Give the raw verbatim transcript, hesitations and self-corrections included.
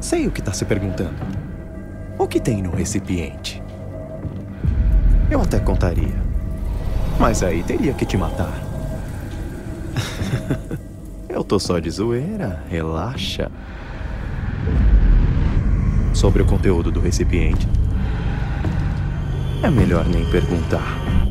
Sei o que tá se perguntando. O que tem no recipiente? Eu até contaria. Mas aí teria que te matar. Eu tô só de zoeira, relaxa. Sobre o conteúdo do recipiente, é melhor nem perguntar.